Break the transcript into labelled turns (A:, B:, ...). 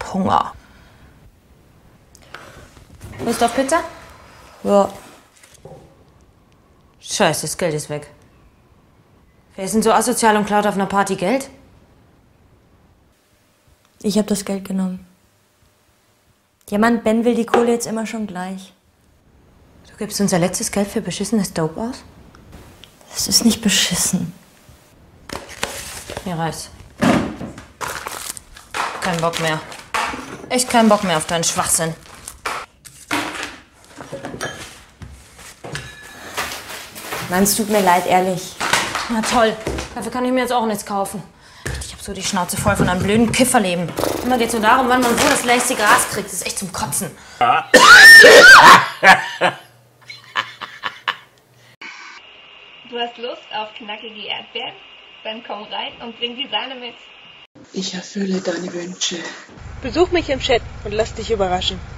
A: Hunger. Lust auf Pizza?
B: Ja.
A: Scheiße, das Geld ist weg. Wer ist denn so asozial und klaut auf einer Party Geld?
B: Ich habe das Geld genommen. Ja, Mann, Ben will die Kohle jetzt immer schon gleich.
A: Du gibst unser letztes Geld für beschissenes Dope aus?
B: Das ist nicht beschissen.
A: Mir reicht's. Kein Bock mehr. Echt keinen Bock mehr auf deinen Schwachsinn.
B: Mann, es tut mir leid, ehrlich.
A: Na toll. Dafür kann ich mir jetzt auch nichts kaufen. Ich hab so die Schnauze voll von einem blöden Kifferleben. Immer geht's nur darum, wann man wo das längste Gras kriegt. Das ist echt zum Kotzen.
C: Du hast Lust auf knackige Erdbeeren? Dann komm rein und bring die Sahne mit.
D: Ich erfülle deine Wünsche.
E: Besuch mich im Chat und lass dich überraschen.